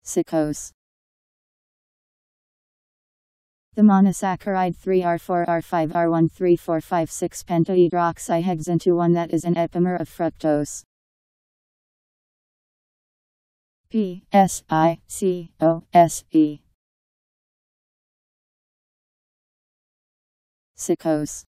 Psicose. The monosaccharide 3R4R5R13456 pentahydroxyhexane that is an epimer of fructose. Psicose. Psicose.